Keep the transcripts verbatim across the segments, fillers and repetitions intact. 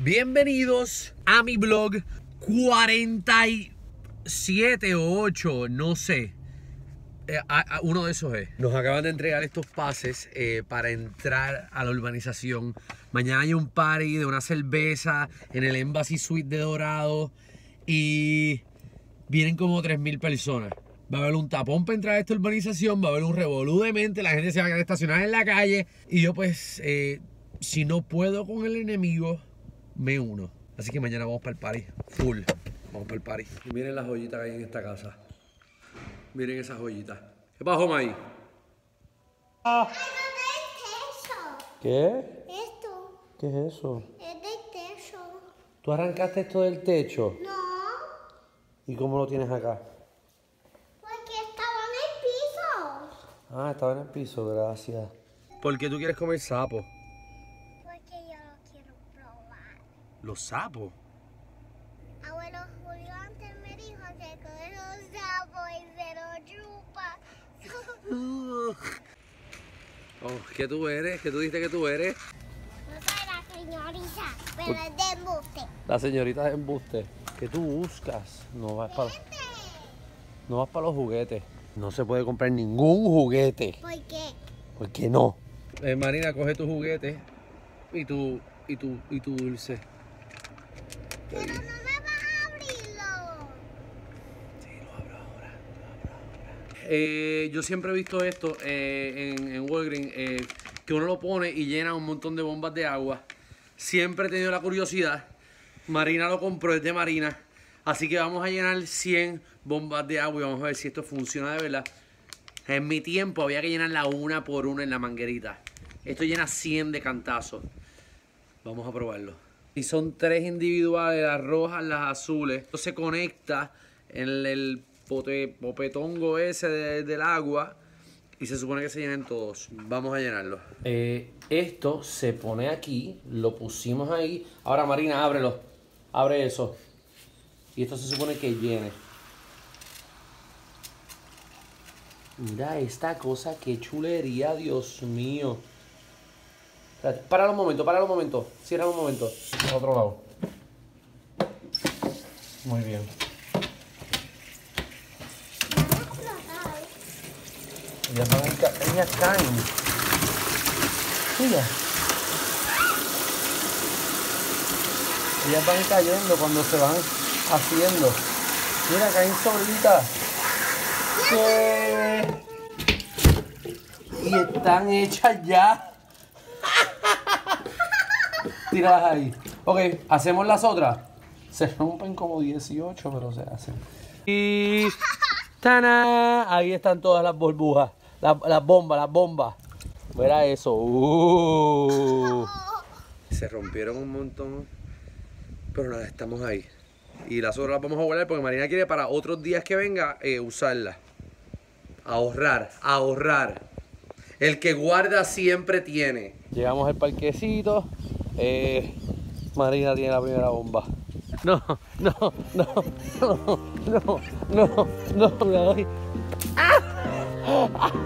Bienvenidos a mi vlog cuarenta y siete o ocho, no sé. Eh, a, a, uno de esos es. Nos acaban de entregar estos pases eh, para entrar a la urbanización. Mañana hay un party de una cerveza en el Embassy Suite de Dorado. Y vienen como tres mil personas. Va a haber un tapón para entrar a esta urbanización. Va a haber un revolú de mente. La gente se va a quedar estacionada en la calle. Y yo pues, eh, si no puedo con el enemigo, me uno. Así que mañana vamos para el party. Full. Vamos para el party. Y miren las joyitas que hay en esta casa. Miren esas joyitas. ¿Qué pasó, May? Ah. Ay, ¿Qué? esto. ¿Qué es eso? Es del techo. ¿Tú arrancaste esto del techo? No. ¿Y cómo lo tienes acá? Porque estaba en el piso. Ah, estaba en el piso, gracias. ¿Por qué tú quieres comer sapo? Porque yo lo quiero probar. ¿Los sapos? Abuelo Julio antes me dijo que con los sapos y se lo chupa. Oh, ¿qué tú eres? ¿Qué tú dijiste que tú eres? No soy la señorita, pero es de embuste. La señorita de embuste. ¿Qué tú buscas? No vas para no vas para los juguetes. No se puede comprar ningún juguete. ¿Por qué? ¿Por qué no? Eh, Marina, coge tu juguete y tu y tu y tu dulce. Pero no me vas a abrirlo. Sí, lo abro ahora. Lo abro ahora. Eh, yo siempre he visto esto eh, en, en Walgreens, eh, que uno lo pone y llena un montón de bombas de agua. Siempre he tenido la curiosidad. Marina lo compró, es de Marina. Así que vamos a llenar cien bombas de agua y vamos a ver si esto funciona de verdad. En mi tiempo había que llenarla una por una en la manguerita. Esto llena cien de cantazos. Vamos a probarlo. Y son tres individuales, las rojas, las azules. Esto se conecta en el pote, popetongo ese de, del agua y se supone que se llenen todos. Vamos a llenarlo. Eh, esto se pone aquí, lo pusimos ahí. Ahora Marina, ábrelo. Abre eso. Y esto se supone que llene. Mira esta cosa, qué chulería, Dios mío. Para un momento, para un momento. Cierra un momento. A otro lado. Muy bien. Ellas van a ca ellas caen. Mira. Ellas van cayendo cuando se van haciendo. Mira, caen solitas. ¿Qué? Y están hechas ya. Tíralas ahí. Ok, hacemos las otras. Se rompen como dieciocho, pero se hacen. Y... ¡Tana! Ahí están todas las burbujas. Las, las bombas, las bombas. Mira eso. Uh. Se rompieron un montón. Pero nada, estamos ahí. Y las otras las vamos a guardar porque Marina quiere para otros días que venga eh, usarlas. Ahorrar, ahorrar. El que guarda siempre tiene. Llegamos al parquecito. Eh, Marina tiene la primera bomba. No, no, no, no, no, no, no, me doy. ¡Ah!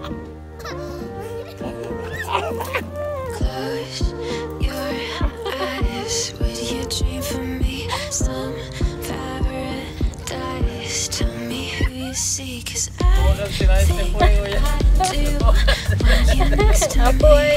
Close your eyes. Would you dream for me? Some paradise. Tell me who you see, 'cause I think I do when you're next to me.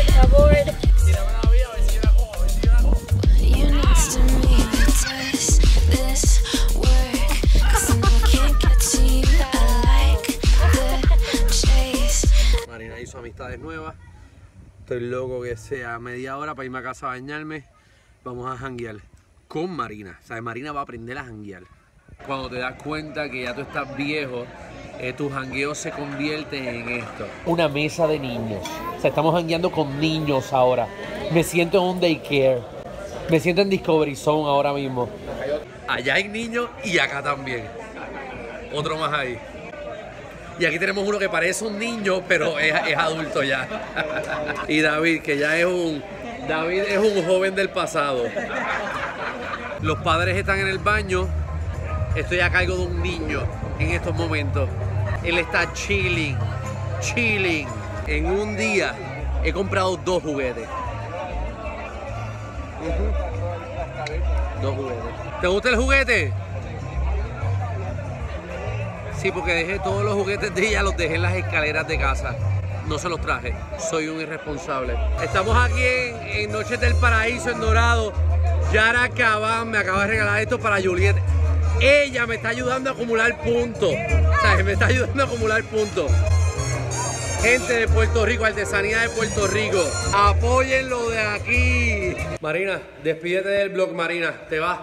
You're next to me, but does this work? 'Cause I can't get to you. I like the chase. Marina hizo amistades nuevas. Estoy loco que sea media hora para irme a casa a bañarme. Vamos a janguear con Marina. O sea, Marina va a aprender a janguear. Cuando te das cuenta que ya tú estás viejo, eh, tu jangueo se convierte en esto. Una mesa de niños. O sea, estamos jangueando con niños ahora. Me siento en un daycare. Me siento en Discovery Zone ahora mismo. Allá hay niños y acá también. Otro más ahí. Y aquí tenemos uno que parece un niño, pero es, es adulto ya. Y David, que ya es un... David es un joven del pasado. Los padres están en el baño. Estoy a cargo de un niño en estos momentos. Él está chilling, chilling. En un día he comprado dos juguetes. Uh-huh. Dos juguetes. ¿Te gusta el juguete? Sí, porque dejé todos los juguetes de ella, los dejé en las escaleras de casa. No se los traje. Soy un irresponsable. Estamos aquí en, en Noches del Paraíso, en Dorado. Yara Cabán me acaba de regalar esto para Juliet. Ella me está ayudando a acumular puntos. O sea, me está ayudando a acumular puntos. Gente de Puerto Rico, artesanía de Puerto Rico. Apóyenlo de aquí. Marina, despídete del vlog, Marina. ¿Te vas?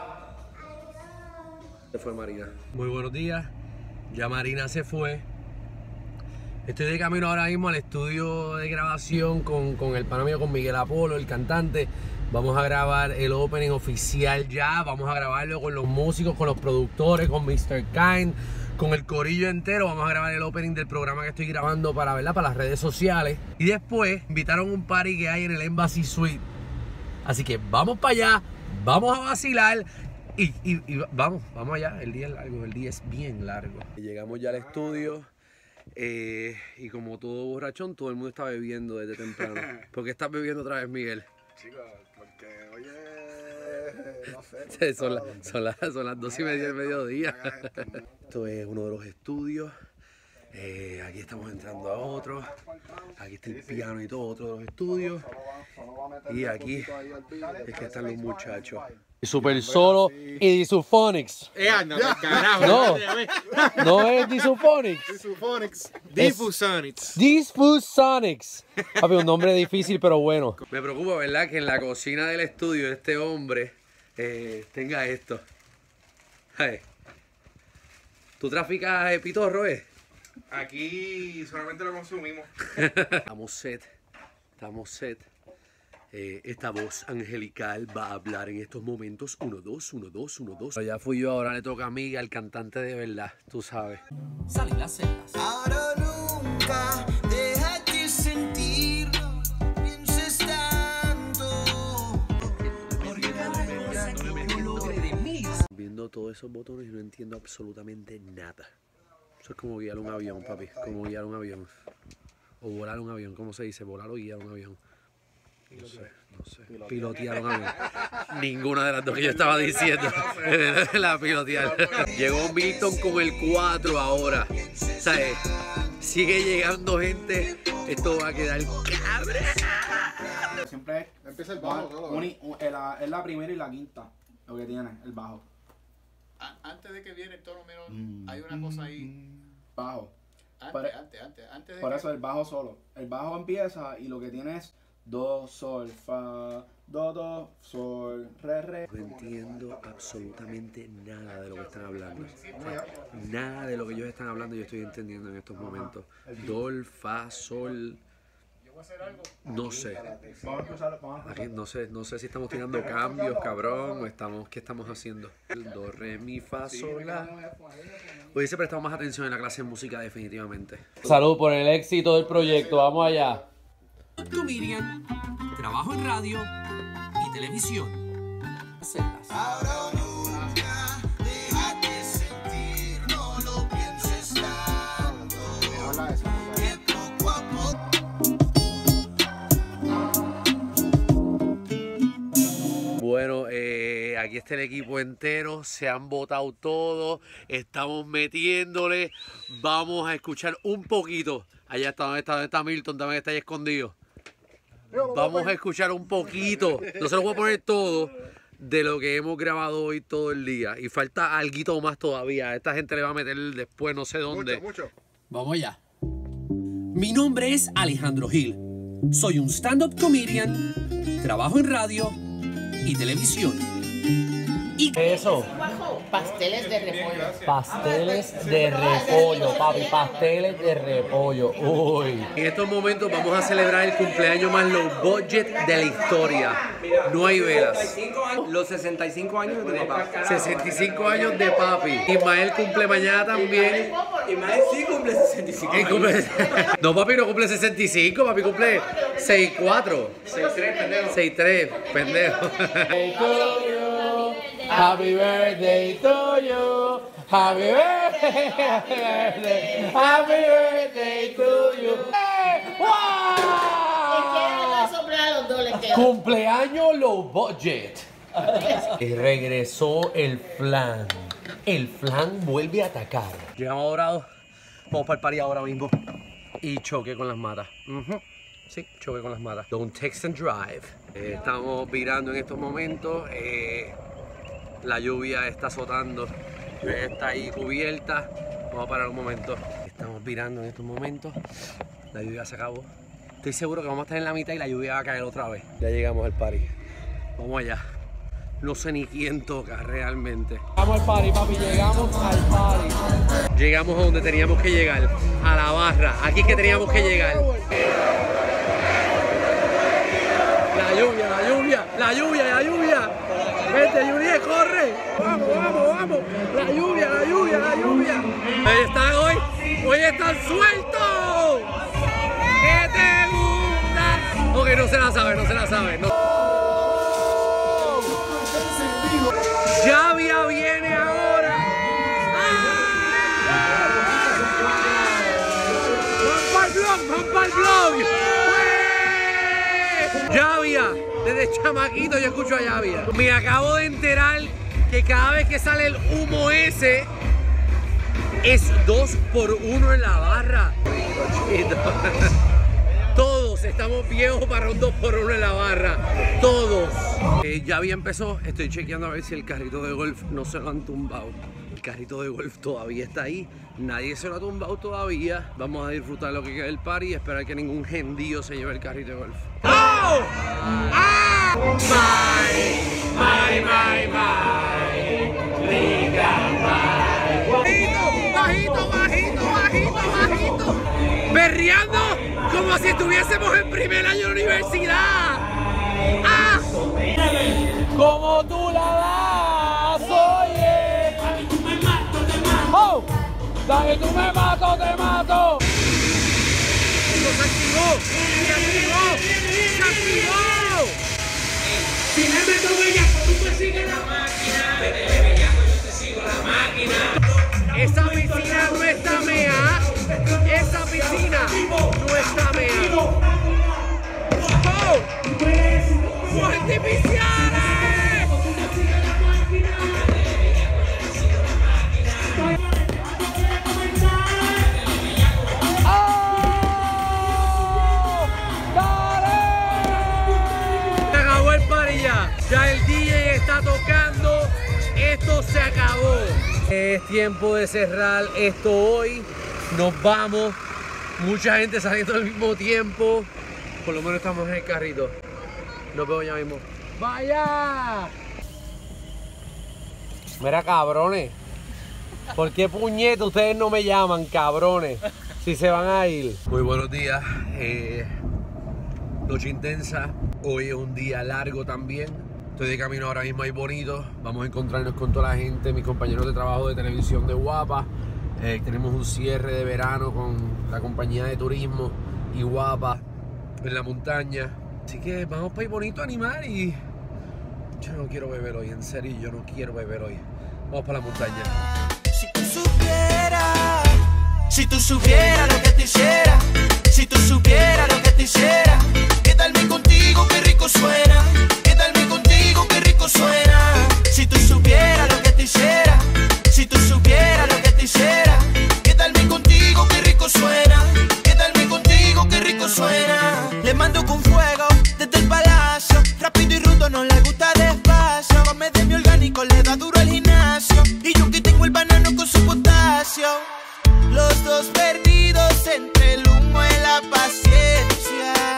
Se fue Marina. Muy buenos días. Ya Marina se fue. Estoy de camino ahora mismo al estudio de grabación con, con el pana mío, con Miguel Apolo, el cantante. Vamos a grabar el opening oficial ya. Vamos a grabarlo con los músicos, con los productores, con mister Kind, con el corillo entero. Vamos a grabar el opening del programa que estoy grabando para, ¿verdad?, para las redes sociales. Y después invitaron un party que hay en el Embassy Suite. Así que vamos para allá, vamos a vacilar. Y, y, y vamos, vamos allá, el día es largo, el día es bien largo. Llegamos ya al estudio eh, y como todo borrachón, todo el mundo está bebiendo desde temprano. ¿Por qué estás bebiendo otra vez, Miguel? Chicos, porque oye, no sé. Sí, son, la, son, las, son las dos y media del mediodía. Esto es uno de los estudios. Eh, aquí estamos entrando a otro. Aquí está el piano y todo, otro de los estudios. Y aquí es que están los muchachos. Super Solo y Disuphonics. Eh, anda, carajo. No, no es Disuphonics. Disuphonics. Diffusonics. Diffusonics. Papi, un nombre difícil pero bueno. Me preocupa, ¿verdad?, que en la cocina del estudio este hombre eh, tenga esto. Hey. ¿Tú traficas eh, pitorro, eh? Aquí solamente lo consumimos. Estamos set. Estamos set. Eh, esta voz angelical va a hablar en estos momentos. Uno, dos, uno, dos, uno, dos. Pero ya fui yo, ahora le toca a mí, al cantante de verdad, tú sabes. Salí las celdas. Ahora nunca déjate sentir, no pienses tanto. Viendo todos esos botones y no entiendo absolutamente nada. Eso es como guiar un avión, papi. Como guiar un avión. O volar un avión, ¿cómo se dice? Volar o guiar un avión. No sé, no sé. Pilotear un avión. Ninguna de las dos que yo estaba diciendo. La pilotear. Llegó Milton con el cuatro ahora. ¿Sabes? Sigue llegando gente. Esto va a quedar cabrón. Siempre Empieza el bajo, solo, es, uni- un- es la, es la primera y la quinta lo que tiene, el bajo. A- Antes de que viene el tono menor, hay una cosa ahí. Bajo. Antes, Por- antes, antes, antes de Por que- eso el bajo solo. El bajo empieza y lo que tiene es do, sol, fa, do, do, sol, re, re. No entiendo absolutamente nada de lo que están hablando. Nada de lo que ellos están hablando yo estoy entendiendo en estos momentos. Dol, fa, sol. No sé. Vamos a escucharlo, vamos a Aquí escucharlo. no sé, no sé si estamos tirando cambios, cabrón, o estamos, ¿qué estamos haciendo? El do, re, mi, fa, sol, la. Hubiese prestado más atención en la clase de música definitivamente. Salud por el éxito del proyecto, vamos allá. Comedian, trabajo en radio y televisión. Ahora nunca déjate sentir, no lo pienses tanto. Que poco a poco. Bueno, eh, aquí está el equipo entero, se han votado todos, estamos metiéndole, vamos a escuchar un poquito. Allá está, ¿dónde está, dónde está Milton? También está ahí escondido. Vamos a escuchar un poquito, no se lo voy a poner todo, de lo que hemos grabado hoy todo el día. Y falta alguito más todavía, a esta gente le va a meter después no sé dónde. Mucho, mucho. Vamos allá. Mi nombre es Alejandro Gil. Soy un stand-up comedian, trabajo en radio y televisión. ¿Y eso? Pasteles de repollo. Pasteles de repollo, papi, pasteles de repollo. Uy. En estos momentos vamos a celebrar el cumpleaños más low budget de la historia. No hay velas. Los sesenta y cinco años de mi papá. sesenta y cinco años de papi. Ismael cumple mañana también. Ismael sí cumple sesenta y cinco Él años. cumple... No, papi, no cumple sesenta y cinco, papi cumple sesenta y cuatro. seis tres, pendejo. sesenta y tres, pendejo. Happy birthday to you. Happy birthday. Happy birthday to you. ¡Wow! Soplar a los dos les queda. Cumpleaños low budget. Y regresó el flan. El flan vuelve a atacar. Llegamos a Dorado. Vamos para el party ahora mismo. Y choque con las matas. Uh-huh. Sí, choque con las matas. Don't text and drive. Eh, estamos virando en estos momentos. Eh, la lluvia está azotando. Está ahí cubierta. Vamos a parar un momento. Estamos virando en estos momentos. La lluvia se acabó. Estoy seguro que vamos a estar en la mitad y la lluvia va a caer otra vez. Ya llegamos al party. Vamos allá. No sé ni quién toca realmente. Vamos al party, papi. Llegamos al party. Llegamos a donde teníamos que llegar. A la barra. Aquí es que teníamos que llegar. La lluvia, la lluvia, la lluvia, la lluvia. Vete, lluvia, corre. Vamos, vamos, vamos. La lluvia, la lluvia, la lluvia. Ahí están hoy. Hoy están sueltos. ¿Qué te gusta? Ok, no se la sabe, no se la sabe. No. Yavia viene ahora. ¡Van para el blog! ¡Van para el blog! Yavia, desde chamaquito yo escucho a Yavia. Me acabo de enterar que cada vez que sale el humo ese es dos por uno en la barra. Todos estamos viejos para un dos por uno en la barra. Todos. Eh, Yavia empezó. Estoy chequeando a ver si el carrito de golf no se lo han tumbado. El carrito de golf todavía está ahí. Nadie se lo ha tumbado todavía. Vamos a disfrutar lo que queda del party y esperar que ningún gendío se lleve el carrito de golf. ¡Oh! ¡Ah! ¡Bye! ¡Bye, bye, bye! ¡Liga, bye! ¡Bajito, bajito, bajito, bajito! ¡Berreando como si estuviésemos en primer año de universidad! ¡Ah! ¡Como tú la das, oye! ¡Oh! ¡Dale, tú me mato, te mato! ¡Se activó! ¡Se activó! ¡Se activó! Si me meto bellaco, tú me sigues la máquina. Métele bellaco, yo te sigo la máquina. Esa piscina no está mea. Esa piscina no está mea. ¡Oh! ¡Artificiales! Ya el D J está tocando, esto se acabó. Es tiempo de cerrar esto hoy. Nos vamos. Mucha gente saliendo al mismo tiempo. Por lo menos estamos en el carrito. Nos vemos ya mismo. ¡Vaya! Mira, cabrones. ¿Por qué puñeta ustedes no me llaman, cabrones? Si se van a ir. Muy buenos días. Eh, noche intensa. Hoy es un día largo también. Estoy de camino ahora mismo ahí bonito. Vamos a encontrarnos con toda la gente, mis compañeros de trabajo de televisión de Guapa. Eh, tenemos un cierre de verano con la compañía de turismo y Guapa en la montaña. Así que vamos para ir bonito a animar y yo no quiero beber hoy, en serio, yo no quiero beber hoy. Vamos para la montaña. Si tú supieras, si tú supieras lo que te hiciera, si tú supieras lo que te hiciera, quedarme contigo, qué rico suena, quedarme contigo, qué rico suena. Si tú supieras lo que te hiciera, si tú supieras lo que te hiciera, quedarme contigo, qué rico suena, quedarme contigo, qué rico suena. Le mando con fuego desde el palacio, rápido y rudo, no le gusta despacio. Come de mi orgánico, le da duro al gimnasio, y yo que tengo el banano con su potasio. Los dos perdidos entre el humo y la paciencia.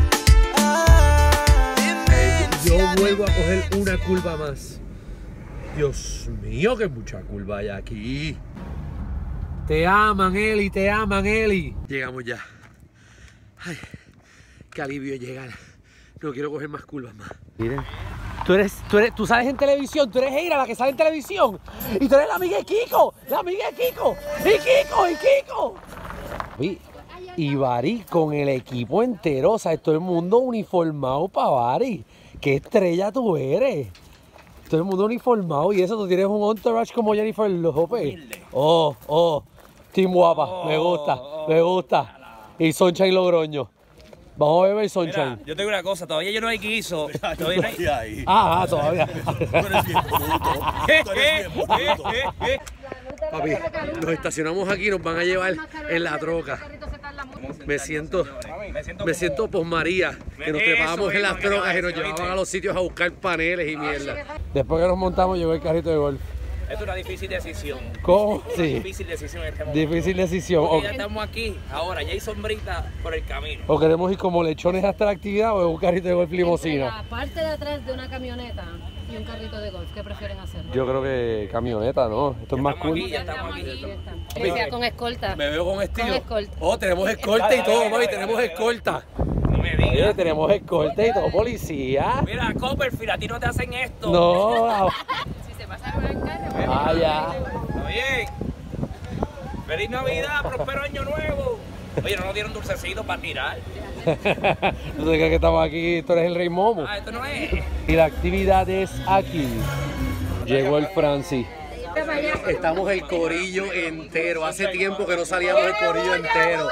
Ah, Yo vuelvo a coger una curva más. Dios mío, que mucha curva hay aquí. Te aman, Eli, te aman, Eli. Llegamos ya. Ay, qué alivio llegar. No quiero coger más curvas más. Miren. Tú eres, tú eres, tú sales en televisión, tú eres Eira, la que sale en televisión. Y tú eres la amiga de Kiko, la amiga de Kiko. Y Kiko, y Kiko. Y, y Bari con el equipo entero, o sea, todo el mundo uniformado para Bari. Qué estrella tú eres. Todo el mundo uniformado y eso, tú tienes un entourage como Jennifer López. Oh, oh, Team Guapa, me gusta, me gusta. Y Sunshine Logroño. Vamos a beber Sunshine. Mira, yo te digo una cosa, todavía yo no hay guiso. Todavía no hay... Ah, ah, todavía. Tú eres bien bruto. Tú eres bien bruto. Papi, nos estacionamos aquí, nos van a llevar en la troca. Me siento, me siento pos María, que nos trepábamos en las trocas y nos llevaban a los sitios a buscar paneles y mierda. Después que nos montamos llegó el carrito de golf. Es una difícil decisión. ¿Cómo? Sí. Difícil decisión en este momento. Difícil decisión. Porque ya estamos aquí, ahora ya hay sombrita por el camino. ¿O queremos ir como lechones hasta la actividad o es un carrito de golf limosina? La parte de atrás de una camioneta y un carrito de golf, ¿qué prefieres hacer? Yo creo que camioneta, ¿no? Esto es más cool. Aquí, ya estamos aquí. Que sea con escolta. Me veo con estilo. Con escolta. Oh, tenemos escolta y todo, mami, tenemos escolta. No me digas. Oye, tenemos escolta y todo, policía. Mira, Copperfield, a ti no te hacen esto. No. Si se pasa con el carro. Ah, ya. Está bien. Feliz Navidad, próspero año nuevo. Oye, no nos dieron dulcecitos para tirar. ¿Tú te crees que estamos aquí? Tú eres el Rey Momo. Ah, esto no es. Y la actividad es aquí. Llegó el Francis. Estamos el corillo entero. Hace tiempo que no salíamos el corillo entero.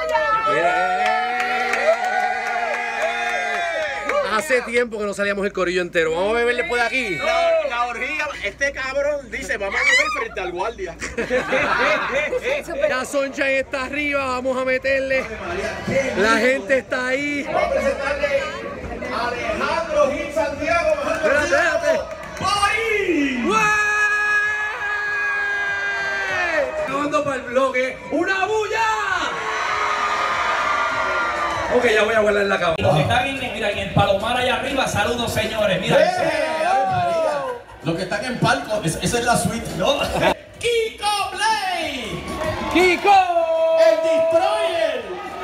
Hace tiempo que no salíamos el corillo entero. Vamos a beber después de aquí. La, la orgía, este cabrón dice, vamos a beber frente al guardia. La Sunshine está arriba, vamos a meterle. La gente está ahí. Vamos a presentarle a Alejandro Gil Santiago. Espérate, espérate. ¡Boy! Acabando para el bloque. ¡Una bulla! Ok, ya voy a guardar la cama. Los que están en, mira, en el Palomar allá arriba, saludos señores. Mira. Los que están en palco, esa, esa es la suite. ¿No? ¡Kiko Blade! ¡Kiko! ¡El Destroyer!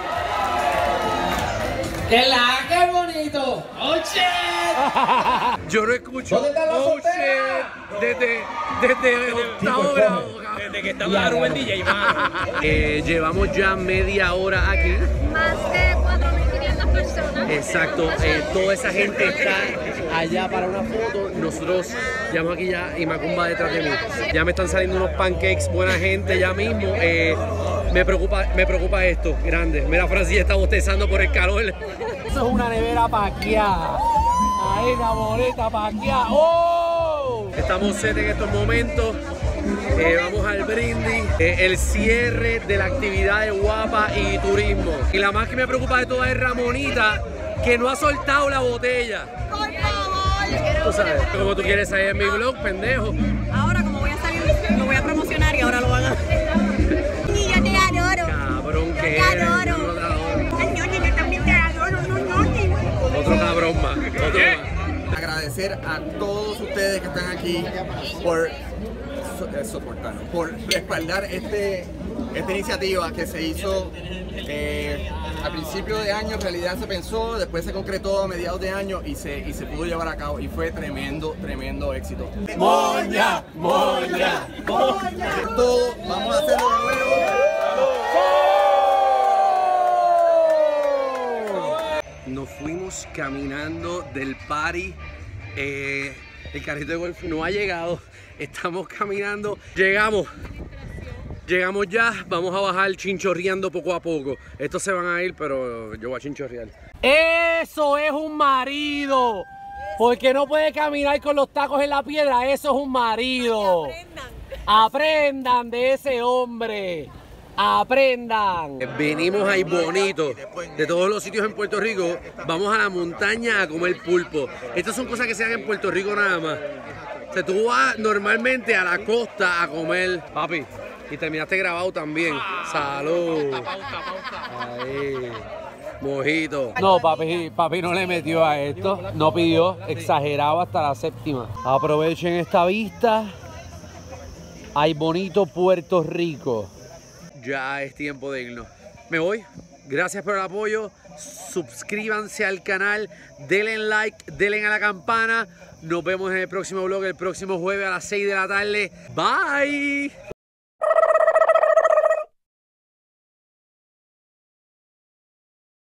¡Que la qué bonito! ¡Oh, shit! Yo no escucho. ¿Dónde están las oh, solteras? shit. Desde, desde el octavo grado. Desde que estaba Rubén D J, mano. Eh, llevamos ya media hora aquí. Más de cuatro mil quinientas personas. Exacto, eh, toda esa gente está allá para una foto. Nosotros llevamos aquí ya y Macumba detrás de mí. Ya me están saliendo unos pancakes, buena gente ya mismo. Eh, me preocupa, me preocupa esto, grande. Mira, Francis está bostezando por el calor. Eso es una nevera paqueada. Ahí la boleta paqueada. ¡Oh! Estamos set en estos momentos. Eh, vamos al brindis, eh, el cierre de la actividad de Guapa y Turismo. Y la más que me preocupa de todas es Ramonita, que no ha soltado la botella. Por favor. Tú sabes, como tú quieres salir en mi blog, pendejo. Ahora, como voy a salir, lo voy a promocionar y ahora lo van a... Y yo te adoro. Cabrón, Yo que te eres. adoro. Yo te adoro. Ay, ñoñi, yo también te adoro, no, ñoñi. Otro cabrón más. Otro más. Agradecer a todos ustedes que están aquí por so- eh, soportarnos, por respaldar este, esta iniciativa que se hizo eh, a principio de año. En realidad se pensó, después se concretó a mediados de año y se, y se pudo llevar a cabo y fue tremendo, tremendo éxito. ¡Moña! ¡Moña! ¡Moña! Todo, vamos a hacerlo de nuevo. Nos fuimos caminando del party. Eh, el carrito de golf no ha llegado. Estamos caminando. Llegamos. Llegamos ya. Vamos a bajar chinchorreando poco a poco. Estos se van a ir, pero yo voy a chinchorrear. Eso es un marido. Porque no puede caminar con los tacos en la piedra. Eso es un marido. Aprendan de ese hombre. Aprendan. Venimos ahí bonito de todos los sitios en Puerto Rico. Vamos a la montaña a comer pulpo. Estas son cosas que se hacen en Puerto Rico nada más. O sea, tú vas normalmente a la costa a comer, papi. Y terminaste grabado también. Salud. Ahí. Mojito. No, papi, papi no le metió a esto. No pidió. Exagerado hasta la séptima. Aprovechen esta vista. Hay bonito Puerto Rico. Ya es tiempo de irnos. Me voy. Gracias por el apoyo. Suscríbanse al canal. Denle like. Denle a la campana. Nos vemos en el próximo vlog el próximo jueves a las seis de la tarde. Bye.